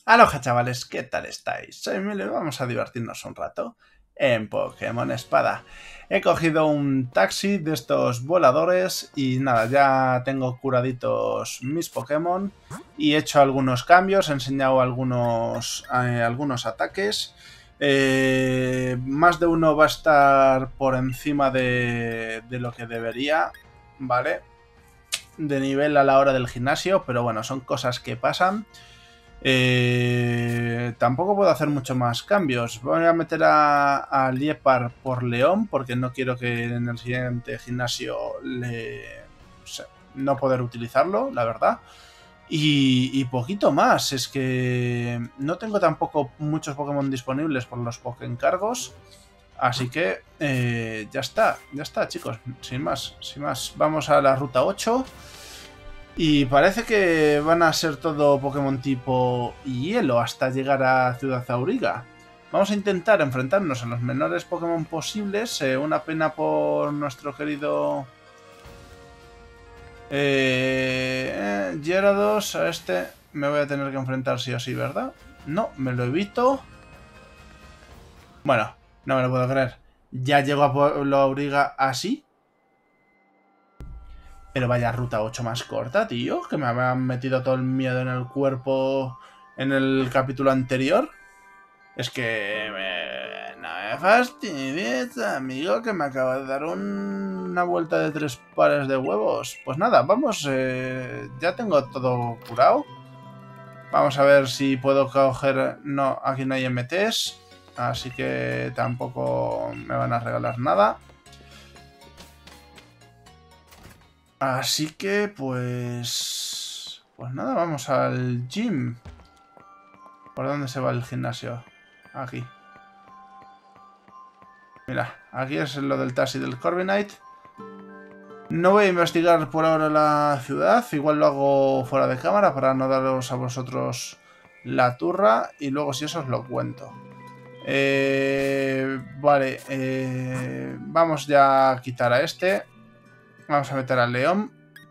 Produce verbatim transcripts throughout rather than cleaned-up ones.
Aloha chavales, ¿qué tal estáis? Soy Emilio y vamos a divertirnos un rato en Pokémon Espada. He cogido un taxi de estos voladores y nada, ya tengo curaditos mis Pokémon y he hecho algunos cambios, he enseñado algunos, eh, algunos ataques. Eh, más de uno va a estar por encima de, de lo que debería, ¿vale? De nivel a la hora del gimnasio, pero bueno, son cosas que pasan. Eh, tampoco puedo hacer mucho más cambios. Voy a meter a, a Liepar por León porque no quiero que en el siguiente gimnasio le, o sea, no poder utilizarlo, la verdad. Y, y poquito más. Es que no tengo tampoco muchos Pokémon disponibles por los Pokéencargos. Así que eh, ya está, ya está, chicos. Sin más, sin más. Vamos a la ruta ocho. Y parece que van a ser todo Pokémon tipo hielo hasta llegar a Ciudad Auriga. Vamos a intentar enfrentarnos a los menores Pokémon posibles. Eh, una pena por nuestro querido eh, eh, Gyarados. A este me voy a tener que enfrentar sí o sí, ¿verdad? No, me lo evito. Bueno, no me lo puedo creer. Ya llego a Pueblo Auriga así. Pero vaya ruta ocho más corta, tío. Que me habían metido todo el miedo en el cuerpo en el capítulo anterior. Es que... Me... No me fastidies, amigo, que me acaba de dar un... una vuelta de tres pares de huevos. Pues nada, vamos... Eh... Ya tengo todo curado. Vamos a ver si puedo coger... No, aquí no hay M Ts. Así que tampoco me van a regalar nada. Así que, pues... Pues nada, vamos al gym. ¿Por dónde se va el gimnasio? Aquí. Mira, aquí es lo del taxi del Corviknight. No voy a investigar por ahora la ciudad. Igual lo hago fuera de cámara para no daros a vosotros la turra. Y luego si eso os lo cuento. Eh, vale. Eh, vamos ya a quitar a este. Vamos a meter al león.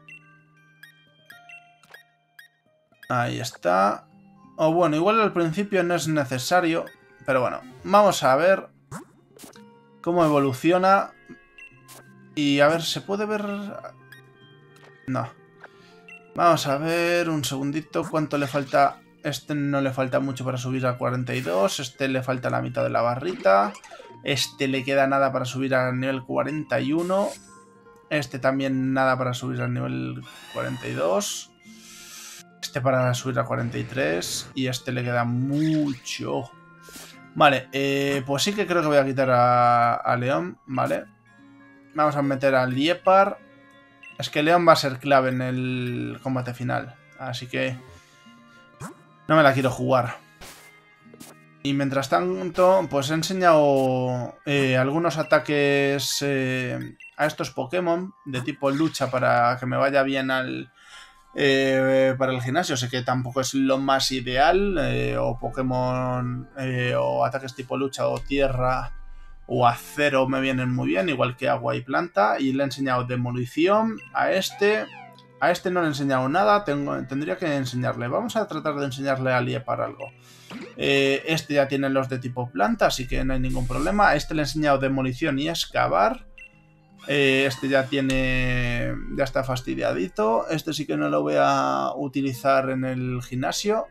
Ahí está. O bueno, igual al principio no es necesario. Pero bueno, vamos a ver cómo evoluciona. Y a ver, ¿se puede ver? No. Vamos a ver un segundito cuánto le falta. Este no le falta mucho para subir a cuarenta y dos. Este le falta la mitad de la barrita. Este le queda nada para subir al nivel cuarenta y uno. Este también nada para subir al nivel cuarenta y dos. Este para subir a cuarenta y tres. Y este le queda mucho. Vale, eh, pues sí que creo que voy a quitar a, a León, ¿vale? Vamos a meter a Liepar. Es que León va a ser clave en el combate final. Así que no me la quiero jugar. Y mientras tanto, pues he enseñado eh, algunos ataques eh, a estos Pokémon de tipo lucha para que me vaya bien al... Eh, para el gimnasio. Sé que tampoco es lo más ideal, eh, o Pokémon eh, o ataques tipo lucha o tierra o acero me vienen muy bien, igual que agua y planta. Y le he enseñado demolición a este. A este no le he enseñado nada, tengo, tendría que enseñarle. Vamos a tratar de enseñarle a Liepar algo. Eh, este ya tiene los de tipo planta, así que no hay ningún problema. A este le he enseñado demolición y excavar. Eh, este ya tiene... ya está fastidiadito. Este sí que no lo voy a utilizar en el gimnasio.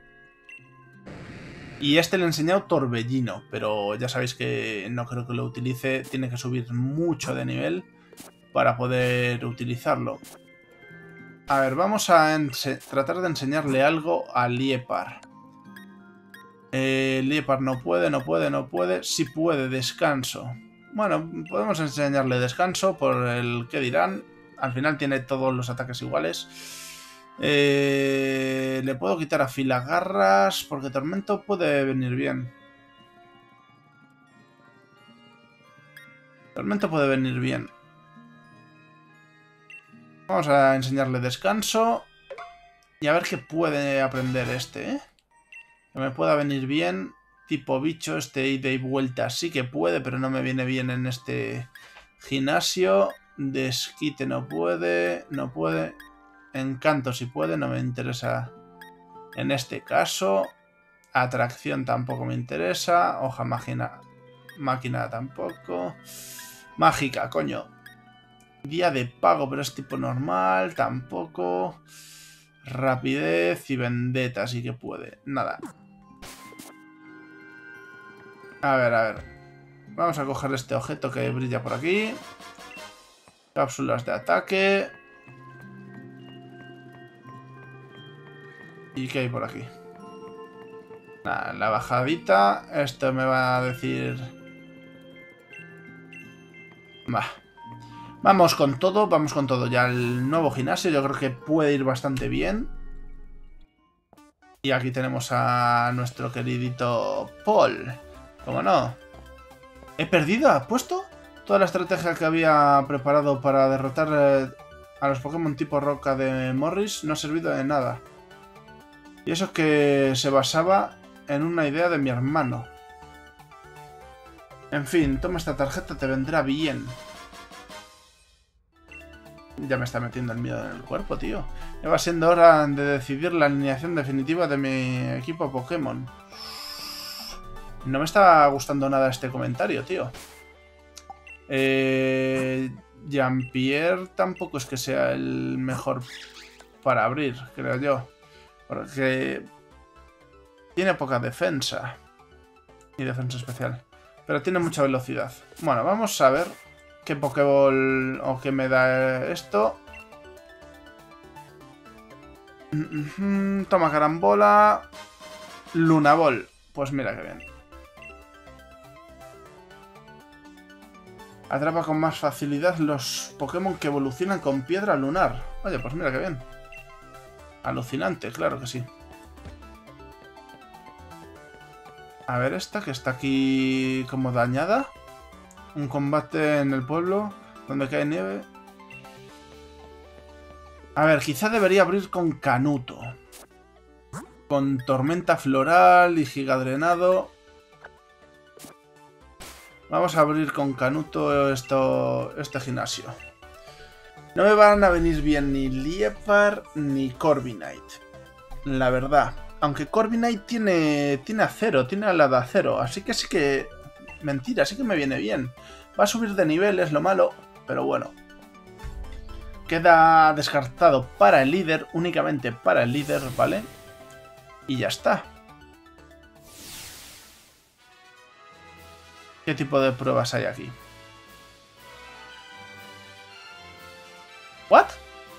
Y este le he enseñado torbellino, pero ya sabéis que no creo que lo utilice. Tiene que subir mucho de nivel para poder utilizarlo. A ver, vamos a tratar de enseñarle algo a Liepar. Eh, Liepar no puede, no puede, no puede. Sí puede, descanso. Bueno, podemos enseñarle descanso por el que dirán. Al final tiene todos los ataques iguales. Eh, le puedo quitar a Filagarras porque Tormento puede venir bien. Tormento puede venir bien. Vamos a enseñarle descanso. Y a ver qué puede aprender este, ¿eh? Que me pueda venir bien. Tipo bicho, este ida y vuelta sí que puede, pero no me viene bien en este gimnasio. Desquite no puede, no puede. Encanto si puede, no me interesa en este caso. Atracción tampoco me interesa. Hoja máquina, máquina tampoco. Mágica, coño. Día de pago, pero es tipo normal. Tampoco. Rapidez y vendetta, sí que puede. Nada. A ver, a ver. Vamos a coger este objeto que brilla por aquí. Cápsulas de ataque. ¿Y qué hay por aquí? Nada, la bajadita. Esto me va a decir... Va. Vamos con todo, vamos con todo. Ya el nuevo gimnasio yo creo que puede ir bastante bien. Y aquí tenemos a nuestro queridito Paul. ¿Cómo no? ¿He perdido? ¿Ha puesto? Toda la estrategia que había preparado para derrotar eh, a los Pokémon tipo roca de Morris no ha servido de nada. Y eso que se basaba en una idea de mi hermano. En fin, toma esta tarjeta, te vendrá bien. Ya me está metiendo el miedo en el cuerpo, tío. Ya va siendo hora de decidir la alineación definitiva de mi equipo Pokémon. No me está gustando nada este comentario, tío. Eh, Jean-Pierre tampoco es que sea el mejor para abrir, creo yo. Porque tiene poca defensa. Y defensa especial. Pero tiene mucha velocidad. Bueno, vamos a ver qué Pokéball o qué me da esto. Toma carambola. Lunaball. Pues mira qué bien. Atrapa con más facilidad los Pokémon que evolucionan con piedra lunar. Oye, pues mira qué bien. Alucinante, claro que sí. A ver esta que está aquí como dañada. Un combate en el pueblo donde cae nieve. A ver, quizá debería abrir con Canuto. Con tormenta floral y gigadrenado. Vamos a abrir con Canuto esto, este gimnasio. No me van a venir bien ni Liepard ni Corviknight. La verdad. Aunque Corviknight tiene, tiene acero, tiene ala de acero. Así que sí que... Mentira, sí que me viene bien. Va a subir de nivel, es lo malo. Pero bueno. Queda descartado para el líder. Únicamente para el líder, ¿vale? Y ya está. ¿Qué tipo de pruebas hay aquí? ¿What?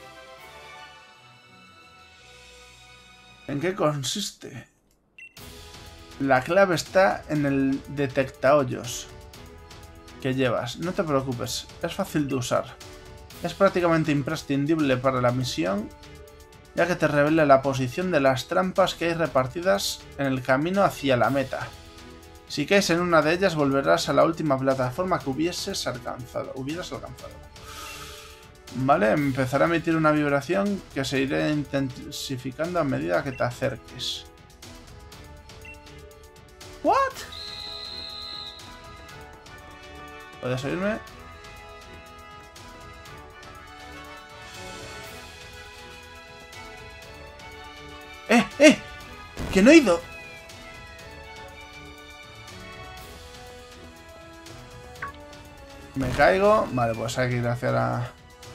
¿En qué consiste? La clave está en el detectahoyos que llevas. No te preocupes, es fácil de usar. Es prácticamente imprescindible para la misión, ya que te revela la posición de las trampas que hay repartidas en el camino hacia la meta. Si caes en una de ellas, volverás a la última plataforma que hubieses alcanzado. Hubieras alcanzado. Vale, empezará a emitir una vibración que se irá intensificando a medida que te acerques. ¿What? ¿Puedes oírme? ¡Eh, eh! ¡Que no he ido! Me caigo. Vale, pues hay que ir hacia la...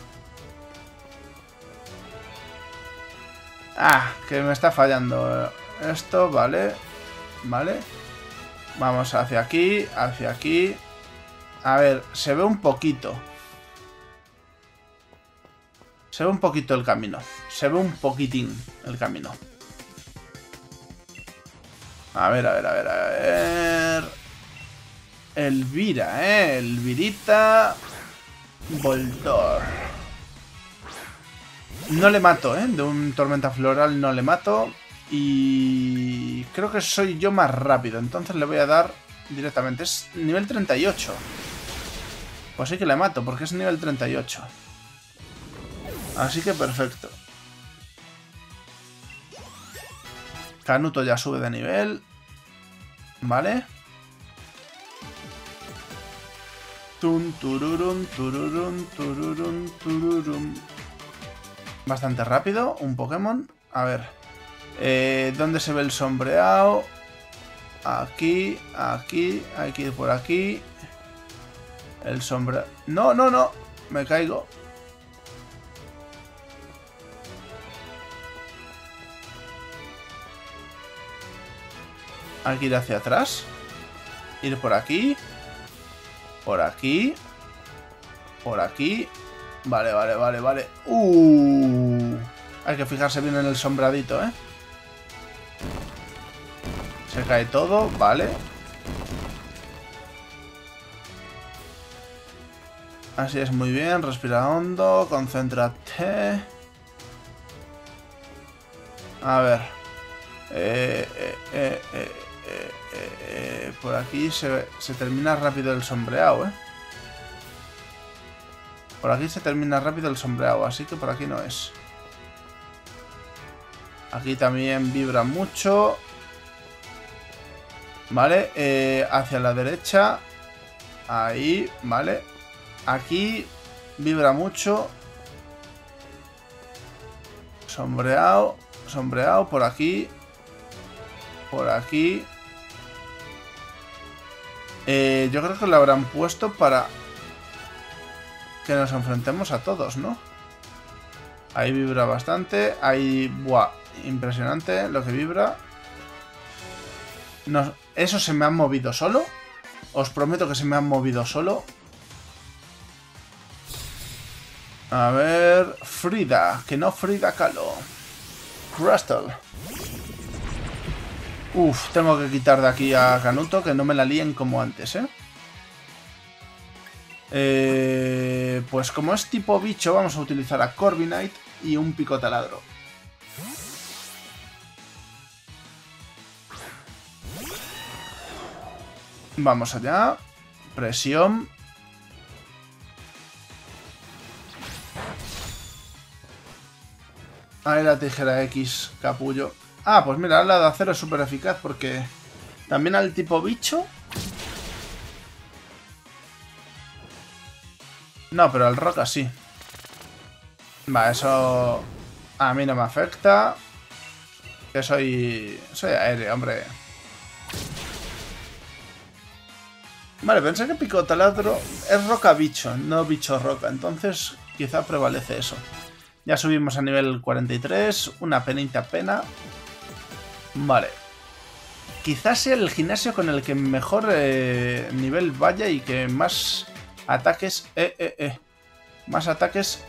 Ah, que me está fallando esto, vale. Vale. Vamos hacia aquí, hacia aquí. A ver, se ve un poquito. Se ve un poquito el camino. Se ve un poquitín el camino. A ver, a ver, a ver, a ver. Elvira, eh. Elvirita. Voltor. No le mato, ¿eh? De un tormenta floral no le mato. Y creo que soy yo más rápido. Entonces le voy a dar directamente. Es nivel treinta y ocho. Pues sí que le mato, porque es nivel treinta y ocho. Así que perfecto. Canuto ya sube de nivel. Vale. Tun, tururun, tururun, tururun, tururun. Bastante rápido, un Pokémon. A ver. Eh, ¿Dónde se ve el sombreado? aquí, aquí, hay que ir por aquí. El sombra... No, no, no. Me caigo. Hay que ir hacia atrás. Ir por aquí. Por aquí. Por aquí. Vale, vale, vale, vale. Uh, hay que fijarse bien en el sombradito, ¿eh? Se cae todo, vale. Así es, muy bien. Respira hondo, concéntrate. A ver. Eh, eh, eh, eh, eh, eh, eh, por aquí se, se termina rápido el sombreado, ¿eh? Por aquí se termina rápido el sombreado, así que por aquí no es. Aquí también vibra mucho. Vale, eh, hacia la derecha. Ahí, vale. Aquí vibra mucho. Sombreado. Sombreado por aquí. Por aquí. Eh, yo creo que lo habrán puesto para que nos enfrentemos a todos, ¿no? Ahí vibra bastante. Ahí, buah, impresionante lo que vibra. No, ¿eso se me han movido solo? Os prometo que se me han movido solo. A ver... Frida, que no Frida Kahlo. Crystal. Uf, tengo que quitar de aquí a Canuto, que no me la líen como antes, ¿eh? Eh, pues como es tipo bicho, vamos a utilizar a Corviknight y un picotaladro. Vamos allá. Presión. Ahí la tijera X, capullo. Ah, pues mira, la de acero es súper eficaz porque también al tipo bicho. No, pero al roca sí. Va, eso a mí no me afecta. Que soy... Soy aéreo, hombre. Vale, pensé que picotaladro es roca bicho, no bicho roca. Entonces quizá prevalece eso. Ya subimos a nivel cuarenta y tres. Una penita pena. Vale. Quizás sea el gimnasio con el que mejor eh, nivel vaya y que más ataques... Eh, eh, eh. Más ataques...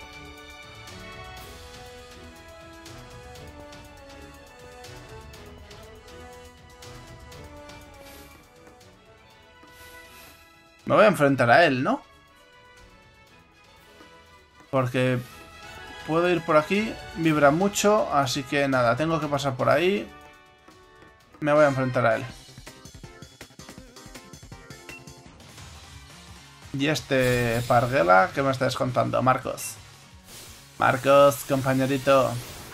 Me voy a enfrentar a él, ¿no? Porque puedo ir por aquí. Vibra mucho, así que nada, tengo que pasar por ahí. Me voy a enfrentar a él. Y este Parguela, ¿qué me estás contando? Marcos. Marcos, compañerito.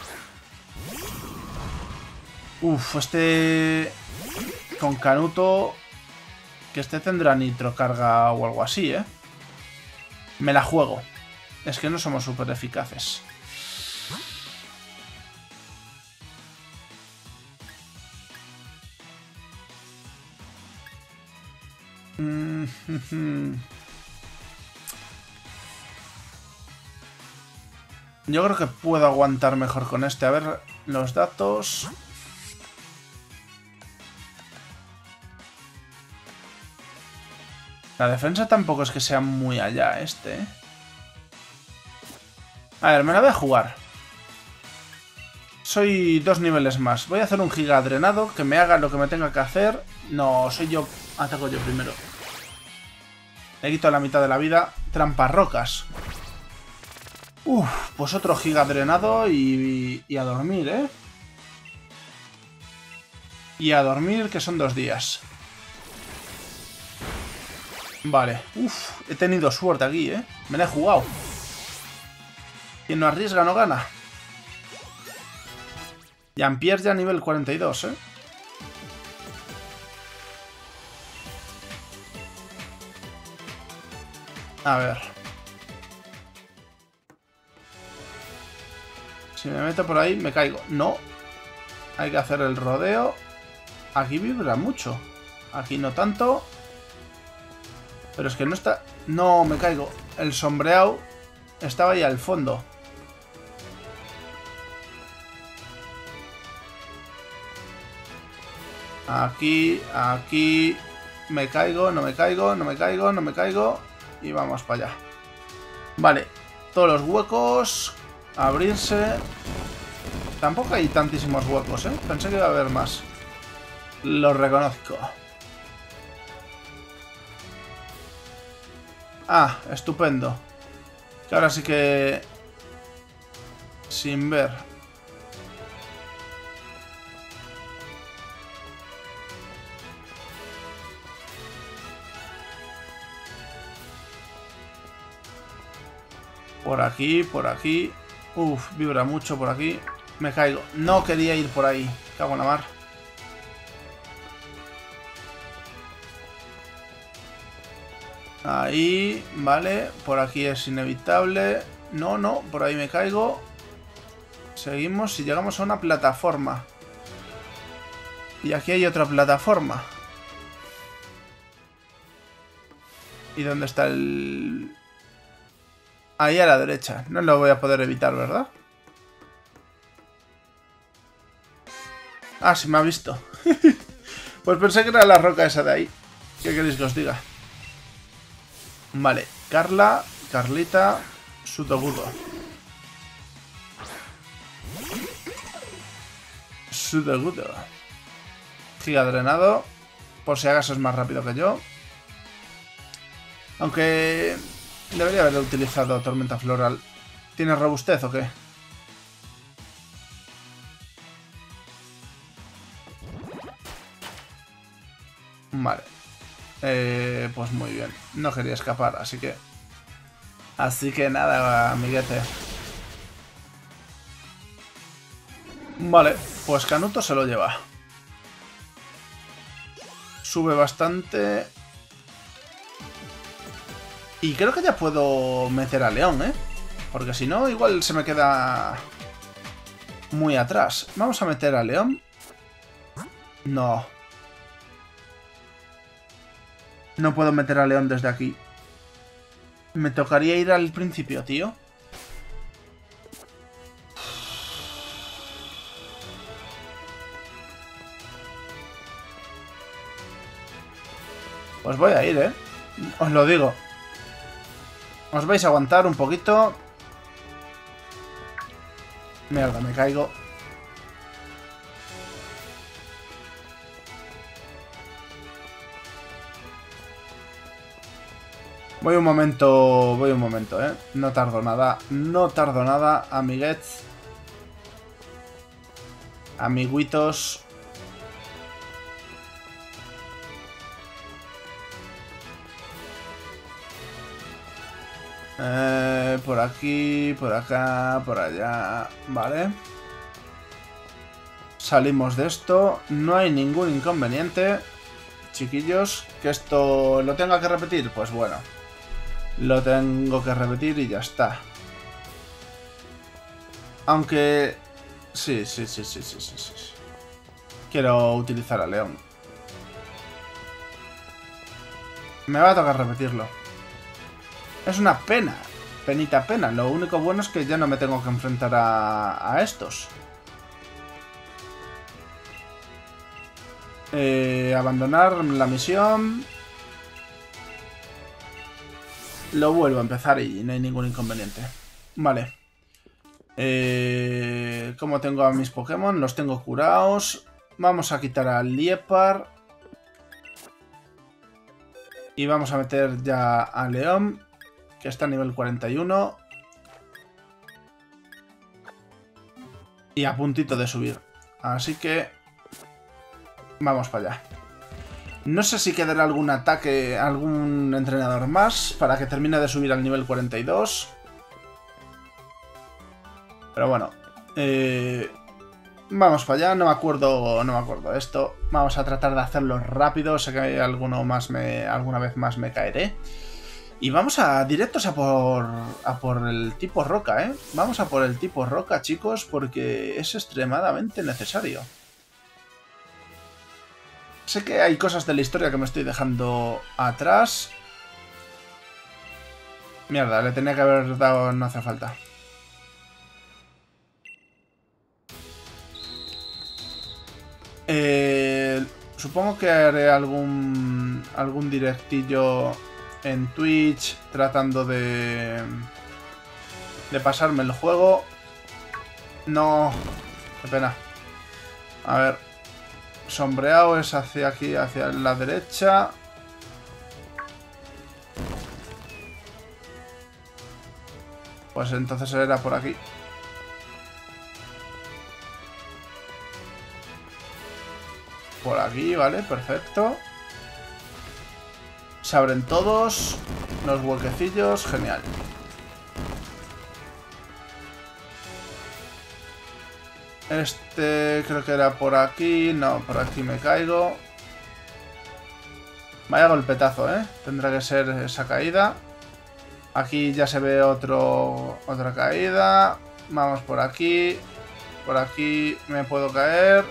Uf, este... Con Canuto... Que este tendrá nitrocarga o algo así, ¿eh? Me la juego. Es que no somos súper eficaces. Yo creo que puedo aguantar mejor con este. A ver los datos. La defensa tampoco es que sea muy allá este, ¿eh? A ver, me la voy a jugar. Soy dos niveles más. Voy a hacer un giga drenado que me haga lo que me tenga que hacer. No, soy yo. Ataco yo primero. Le quito la mitad de la vida. Trampas rocas. Uf, pues otro giga drenado y, y a dormir, ¿eh? Y a dormir, que son dos días. Vale. Uf, he tenido suerte aquí, ¿eh? Me la he jugado. Quien no arriesga no gana. Jean-Pierre ya nivel cuarenta y dos, ¿eh? A ver. Si me meto por ahí, me caigo. No. Hay que hacer el rodeo. Aquí vibra mucho. Aquí no tanto. Pero es que no está... No, me caigo. El sombreado estaba ahí al fondo. Aquí, aquí... Me caigo, no me caigo, no me caigo, no me caigo. Y vamos para allá. Vale. Todos los huecos. Abrirse. Tampoco hay tantísimos huecos, ¿eh? Pensé que iba a haber más. Lo reconozco. Ah, estupendo. Que ahora sí que... Sin ver. Por aquí, por aquí. Uf, vibra mucho por aquí. Me caigo. No quería ir por ahí. Cago en la mar. Ahí, vale. Por aquí es inevitable. No, no, por ahí me caigo. Seguimos y llegamos a una plataforma. Y aquí hay otra plataforma. ¿Y dónde está el...? Ahí a la derecha. No lo voy a poder evitar, ¿verdad? Ah, sí me ha visto. Pues pensé que era la roca esa de ahí. ¿Qué queréis que os diga? Vale. Carla, Carlita, Sudogudo. Sudogudo. Giga drenado. Por si acaso es más rápido que yo. Aunque... Debería haber utilizado tormenta floral. ¿Tiene robustez o qué? Vale. Eh, pues muy bien. No quería escapar, así que... Así que nada, amiguete. Vale, pues Canuto se lo lleva. Sube bastante... Y creo que ya puedo meter a León, ¿eh? Porque si no, igual se me queda muy atrás. Vamos a meter a León. No. No puedo meter a León desde aquí. Me tocaría ir al principio, tío. Pues voy a ir, ¿eh? Os lo digo. Os vais a aguantar un poquito. Mierda, me caigo. Voy un momento, voy un momento, ¿eh? No tardo nada, no tardo nada, amiguets. Amiguitos. Eh, por aquí, por acá, por allá, vale. Salimos de esto, no hay ningún inconveniente, chiquillos. Que esto lo tenga que repetir, pues bueno. Lo tengo que repetir y ya está. Aunque... Sí, sí, sí, sí, sí, sí, sí. Quiero utilizar a León. Me va a tocar repetirlo. Es una pena. Penita pena. Lo único bueno es que ya no me tengo que enfrentar a, a estos. Eh, abandonar la misión. Lo vuelvo a empezar y no hay ningún inconveniente. Vale. Eh, ¿Cómo tengo a mis Pokémon? Los tengo curados. Vamos a quitar al Liepard. Y vamos a meter ya a León, que está a nivel cuarenta y uno. Y a puntito de subir. Así que... vamos para allá. No sé si quedará algún ataque, algún entrenador más para que termine de subir al nivel cuarenta y dos. Pero bueno. Eh, vamos para allá. No me acuerdo, no me acuerdo de esto. Vamos a tratar de hacerlo rápido. Sé que alguno más me, alguna vez más me caeré. Y vamos a directos a por, a por el tipo roca, ¿eh? Vamos a por el tipo roca, chicos, porque es extremadamente necesario. Sé que hay cosas de la historia que me estoy dejando atrás. Mierda, le tenía que haber dado... No hace falta. Eh, supongo que haré algún... Algún directillo en Twitch tratando de... De pasarme el juego. No... Qué pena. A ver. Sombreado es hacia aquí, hacia la derecha. Pues entonces era por aquí. Por aquí, vale, perfecto. Se abren todos los huequecillos, genial. Este creo que era por aquí. No, por aquí me caigo. Vaya golpetazo, ¿eh? Tendrá que ser esa caída. Aquí ya se ve otro, otra caída. Vamos por aquí. Por aquí me puedo caer.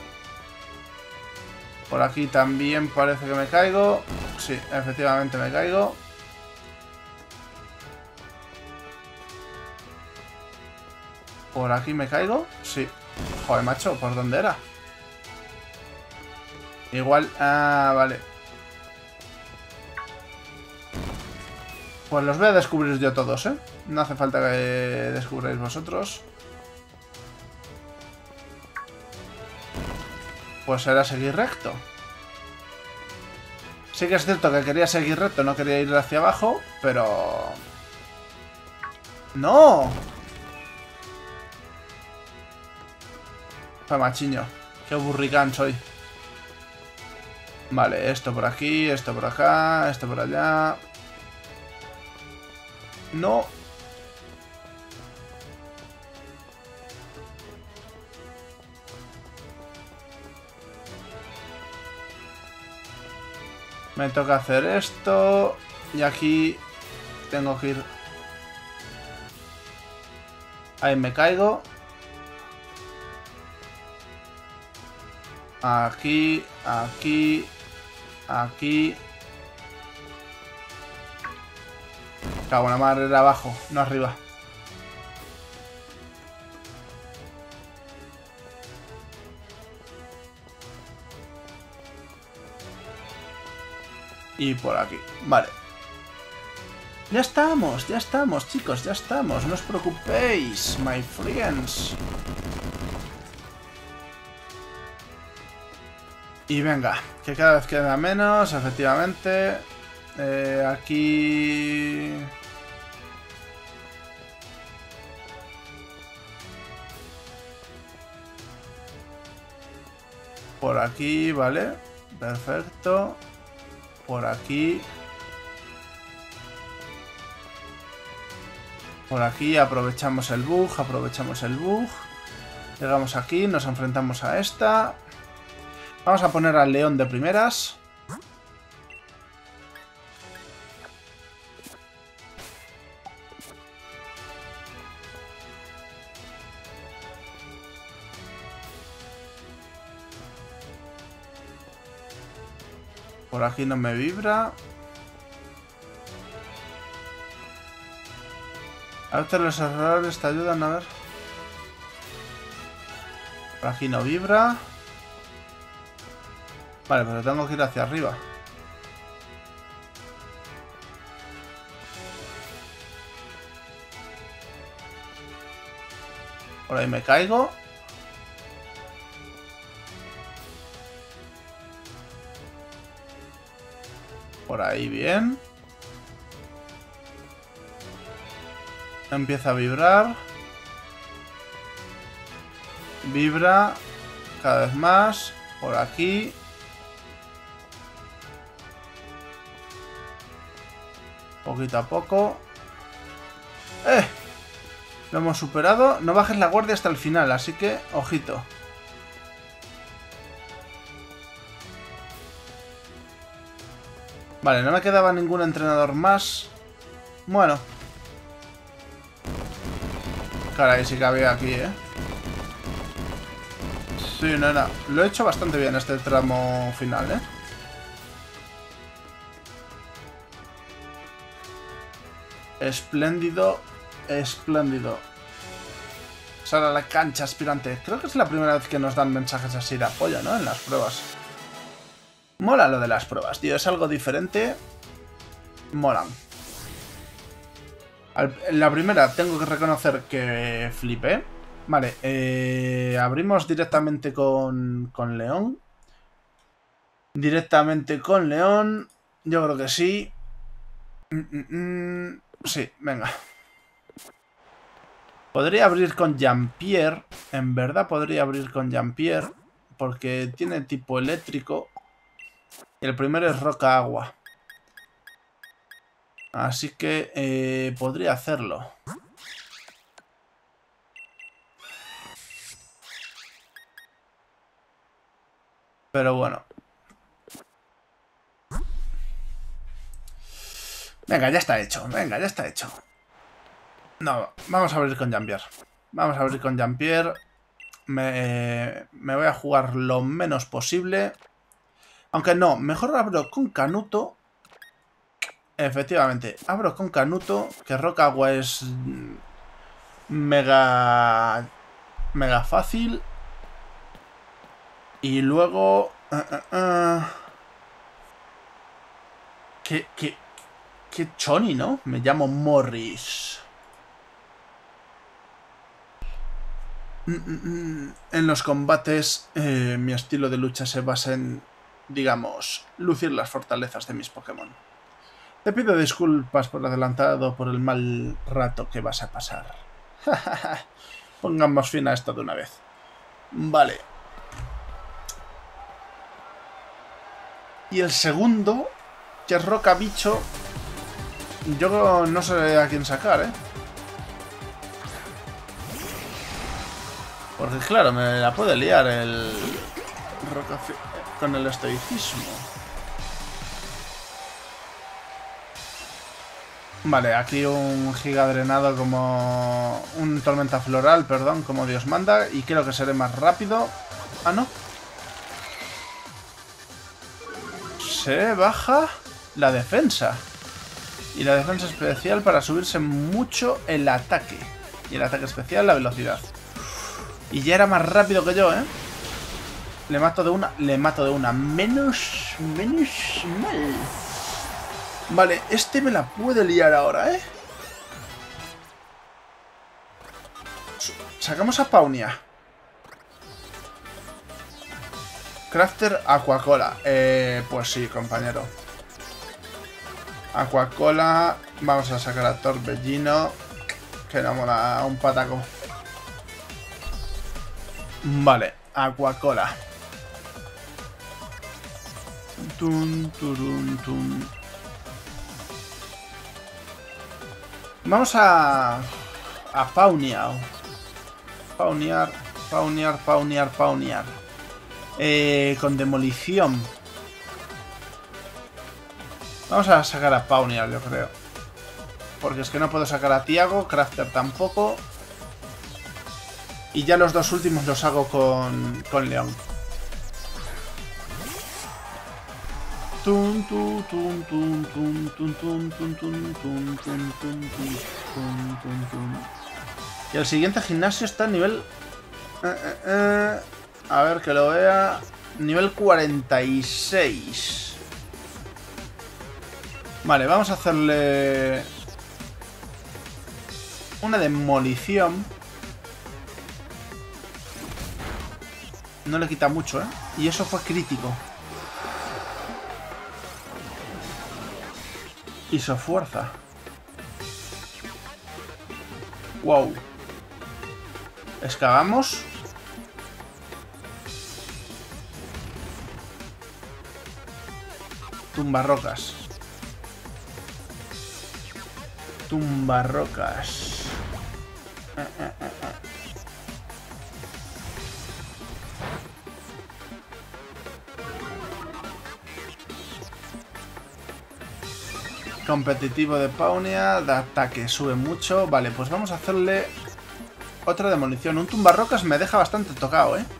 Por aquí también parece que me caigo. Sí, efectivamente me caigo. ¿Por aquí me caigo? Sí. Joder, macho, ¿por dónde era? Igual... Ah, vale. Pues los voy a descubrir yo todos, ¿eh? No hace falta que descubráis vosotros. Pues era seguir recto. Sí que es cierto que quería seguir recto, no quería ir hacia abajo, pero... ¡No! Machiño, qué burricán soy. Vale, esto por aquí, esto por acá, esto por allá. No. Me toca hacer esto. Y aquí tengo que ir. Ahí me caigo. Aquí, aquí, aquí. Cago en la madre, era abajo, no arriba. Y por aquí, vale. Ya estamos, ya estamos, chicos, ya estamos. No os preocupéis, my friends. Y venga, que cada vez queda menos, efectivamente. Eh, aquí... Por aquí, vale. Perfecto. Por aquí. Por aquí aprovechamos el bug, aprovechamos el bug. Llegamos aquí, nos enfrentamos a esta. Vamos a poner al león de primeras. Por aquí no me vibra. A veces los errores te ayudan, a ver. Por aquí no vibra. Vale, pero tengo que ir hacia arriba. Por ahí me caigo. Por ahí bien. Empieza a vibrar. Vibra. Cada vez más. Por aquí. Poquito a poco. ¡Eh! Lo hemos superado. No bajes la guardia hasta el final, así que ojito. Vale, no me quedaba ningún entrenador más. Bueno. Caray, sí que había aquí, ¿eh? Sí, nena. Lo he hecho bastante bien este tramo final, ¿eh? Espléndido. Espléndido. Sal a la cancha, aspirante. Creo que es la primera vez que nos dan mensajes así de apoyo, ¿no? En las pruebas. Mola lo de las pruebas, tío. Es algo diferente. Molan. Al, en la primera tengo que reconocer que flipé. Vale, eh, abrimos directamente con, con León. Directamente con León. Yo creo que sí. Mm, mm, mm. Sí, venga. Podría abrir con Jean-Pierre. En verdad podría abrir con Jean-Pierre. Porque tiene tipo eléctrico. Y el primero es roca agua. Así que eh, podría hacerlo. Pero bueno. Venga, ya está hecho. Venga, ya está hecho. No, vamos a abrir con Jean-Pierre. Vamos a abrir con Jean-Pierre. Me, me voy a jugar lo menos posible. Aunque no, mejor abro con Canuto. Efectivamente, abro con Canuto. Que roca agua es mega... Mega fácil. Y luego... Uh, uh, uh. Qué, qué, qué choni, ¿no? Me llamo Morris. Mm, mm, mm. En los combates, eh, mi estilo de lucha se basa en, digamos, lucir las fortalezas de mis Pokémon. Te pido disculpas por adelantado por el mal rato que vas a pasar. Pongamos fin a esto de una vez. Vale. Y el segundo, que es Roca Bicho, yo no sé a quién sacar, ¿eh? Porque claro, me la puede liar el Roca con el estoicismo. Vale, aquí un giga drenado como... Un tormenta floral, perdón, como Dios manda. Y creo que seré más rápido. Ah, no. Se baja la defensa. Y la defensa especial para subirse mucho el ataque. Y el ataque especial la velocidad. Y ya era más rápido que yo, ¿eh? Le mato de una. Le mato de una. Menos... Menos mal. Vale, este me la puede liar ahora, ¿eh? Sacamos a Pawnia. Crafter Aquacola. Eh, pues sí, compañero. Aquacola. Vamos a sacar a Torbellino. Que no mola un pataco. Vale, Aquacola. Tum, turum, tum. Vamos a... A Pawniar. Pawniar, Pawniar, Pawniar, Pawniar. Eh, con demolición. Vamos a sacar a Pawniar, yo creo. Porque es que no puedo sacar a Tiago, Crafter tampoco. Y ya los dos últimos los hago con, con León. Tum, tum, tum, tum, tum, tum, tum, tum, tum, tum, tum, tum, tum, tum, tum. Y el siguiente gimnasio está a nivel... Eh, eh, eh. A ver que lo vea. Nivel cuarenta y seis. Vale, vamos a hacerle... Una demolición. No le quita mucho, ¿eh? Y eso fue crítico. Hizo fuerza. Wow. Excavamos. Tumbarrocas. Tumbarrocas. Eh, eh, eh, eh. Competitivo de Pawnia, de ataque, sube mucho. Vale, pues vamos a hacerle otra demolición. Un tumbarrocas me deja bastante tocado, ¿eh?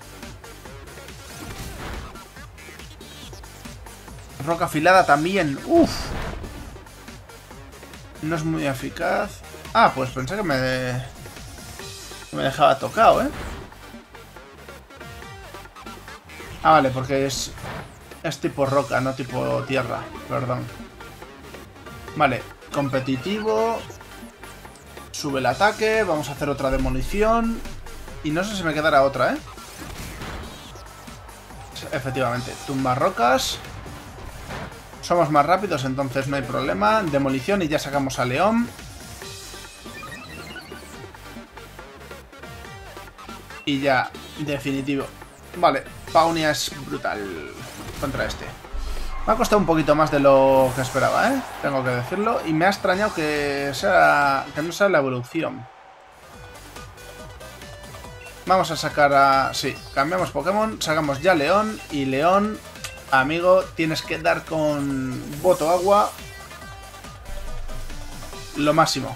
Roca afilada también. Uf. No es muy eficaz. Ah, pues pensé que me, me dejaba tocado, ¿eh? Ah, vale, porque es, es tipo roca, no tipo tierra. Perdón. Vale, competitivo. Sube el ataque. Vamos a hacer otra demolición. Y no sé si me quedará otra, ¿eh? Efectivamente, tumba rocas. Somos más rápidos, entonces no hay problema. Demolición y ya sacamos a León. Y ya, definitivo. Vale, Paunia es brutal contra este. Me ha costado un poquito más de lo que esperaba, ¿eh? Tengo que decirlo. Y me ha extrañado que, sea, que no sea la evolución. Vamos a sacar a... Sí, cambiamos Pokémon, sacamos ya León. Y León, amigo, tienes que dar con Voto Agua lo máximo.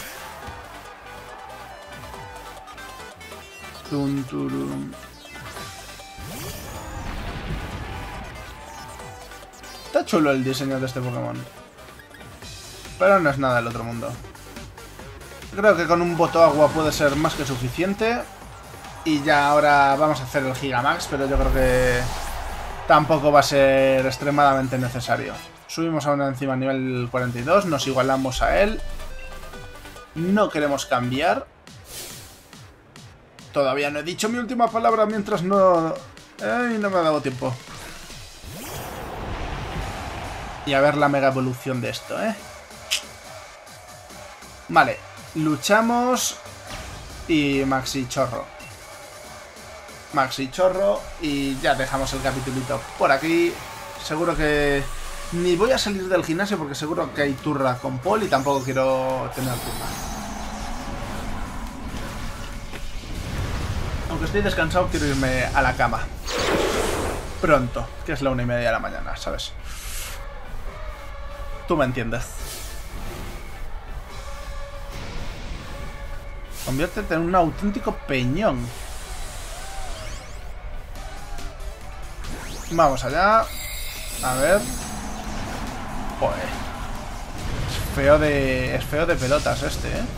Tum, turum. Está chulo el diseño de este Pokémon. Pero no es nada del otro mundo. Creo que con un Voto Agua puede ser más que suficiente. Y ya ahora vamos a hacer el Gigamax, pero yo creo que tampoco va a ser extremadamente necesario. Subimos a una encima a nivel cuarenta y dos, nos igualamos a él. No queremos cambiar. Todavía no he dicho mi última palabra mientras no... ¡Ay! No me ha dado tiempo. Y a ver la mega evolución de esto, ¿eh? Vale, luchamos y Maxi Chorro. Maxi Chorro y ya dejamos el capitulito por aquí. Seguro que ni voy a salir del gimnasio porque seguro que hay turra con Paul y tampoco quiero tener turra. Aunque estoy descansado, quiero irme a la cama pronto, que es la una y media de la mañana, ¿sabes? Tú me entiendes. Conviértete en un auténtico peñón. Vamos allá. A ver. Joder. Es feo de... Es feo de pelotas este, ¿eh?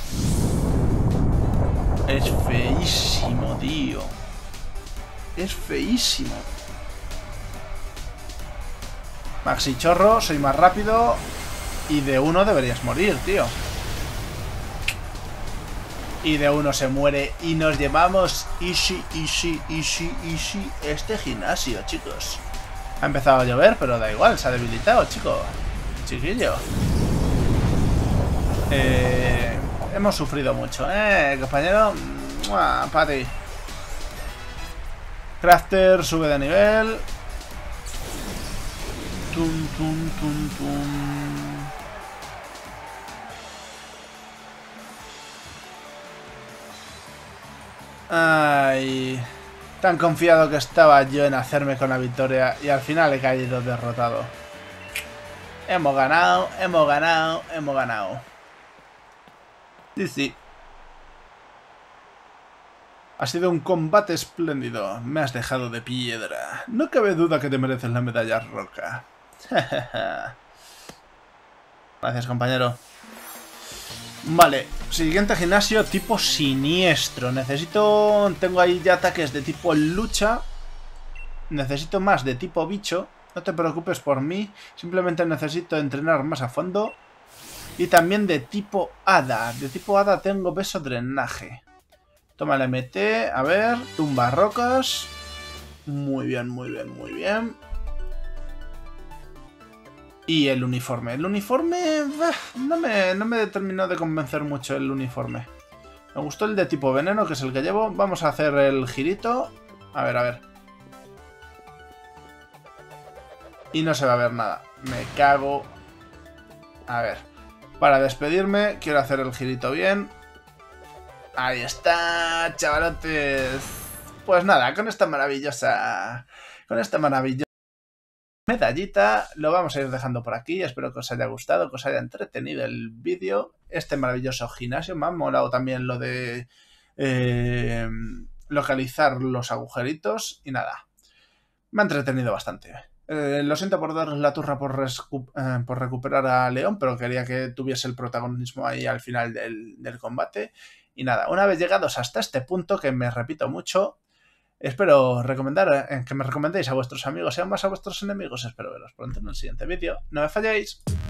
Es feísimo, tío. Es feísimo. Maxi Chorro, soy más rápido. Y de uno deberías morir, tío. Y de uno se muere. Y nos llevamos easy, easy, easy, easy este gimnasio, chicos. Ha empezado a llover, pero da igual, se ha debilitado, chico. Chiquillo. Eh, hemos sufrido mucho, ¿eh, compañero? ¡Mua! Para ti. Crafter sube de nivel. Tum, tum, tum, tum. Ay, tan confiado que estaba yo en hacerme con la victoria y al final he caído derrotado. Hemos ganado, hemos ganado, hemos ganado. Sí, sí. Ha sido un combate espléndido. Me has dejado de piedra. No cabe duda que te mereces la medalla roca. Gracias, compañero. Vale, siguiente gimnasio tipo siniestro. Necesito... Tengo ahí ya ataques de tipo lucha. Necesito más de tipo bicho. No te preocupes por mí. Simplemente necesito entrenar más a fondo. Y también de tipo hada. De tipo hada tengo beso drenaje. Toma el M T. A ver, tumba rocas. Muy bien, muy bien, muy bien. Y el uniforme. El uniforme... No me, no me terminó de convencer mucho el uniforme. Me gustó el de tipo veneno, que es el que llevo. Vamos a hacer el girito. A ver, a ver. Y no se va a ver nada. Me cago. A ver. Para despedirme, quiero hacer el girito bien. Ahí está, chavalotes. Pues nada, con esta maravillosa... Con esta maravillosa... medallita, lo vamos a ir dejando por aquí. Espero que os haya gustado, que os haya entretenido el vídeo. Este maravilloso gimnasio. Me ha molado también lo de eh, localizar los agujeritos. Y nada, me ha entretenido bastante. Eh, lo siento por darles la turra por, eh, por recuperar a León, pero quería que tuviese el protagonismo ahí al final del, del combate. Y nada, una vez llegados hasta este punto, que me repito mucho, espero recomendar eh, que me recomendéis a vuestros amigos y aún más a vuestros enemigos. Espero veros pronto en el siguiente vídeo. ¡No me falléis!